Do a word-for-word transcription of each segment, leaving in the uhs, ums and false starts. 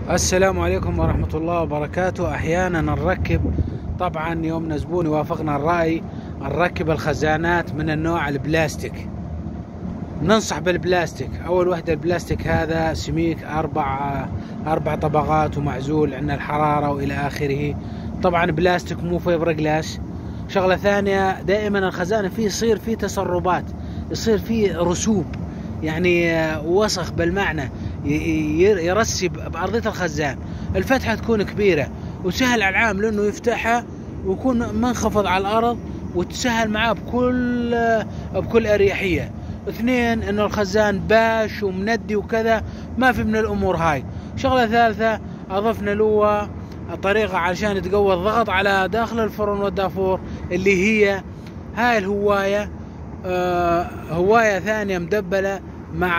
السلام عليكم ورحمة الله وبركاته. أحيانا نركب، طبعا يومنا زبون يوافقنا الرأي، نركب الخزانات من النوع البلاستيك. ننصح بالبلاستيك. أول وحدة البلاستيك هذا سميك أربع أربع طبقات ومعزول عن الحرارة وإلى آخره. طبعا بلاستيك مو فايبر جلاس. شغلة ثانية، دائما الخزانة فيه يصير فيه تسربات، يصير فيه رسوب، يعني وسخ بالمعنى، يرسب بأرضية الخزان. الفتحة تكون كبيرة وسهل على العامل انه يفتحها ويكون منخفض على الارض وتسهل معاه بكل بكل اريحية. اثنين، انه الخزان باش ومندي وكذا، ما في من الامور هاي. شغلة ثالثة، اضفنا له طريقة علشان يتقوى الضغط على داخل الفرن والدافور، اللي هي هاي الهواية. آه هواية ثانية مدبلة مع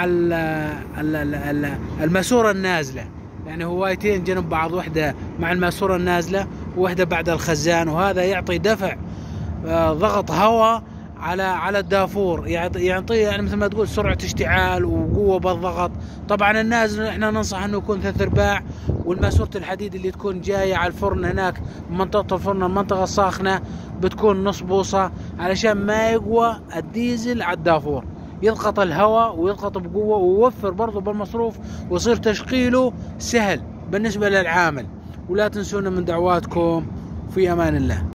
الماسورة النازلة، يعني هوايتين جنب بعض، واحدة مع الماسورة النازلة وواحدة بعد الخزان، وهذا يعطي دفع آه ضغط هواء على على الدافور، يعطي يعطيه يعني مثل ما تقول سرعة اشتعال وقوة بالضغط. طبعا النازل احنا ننصح انه يكون ثلاث ارباع، والماسورة الحديد اللي تكون جاية على الفرن هناك منطقة الفرن المنطقة الساخنة بتكون نص بوصة، علشان ما يقوى الديزل على الدافور، يضغط الهواء ويضغط بقوة ويوفر برضه بالمصروف، ويصير تشغيله سهل بالنسبة للعامل. ولا تنسونا من دعواتكم. في امان الله.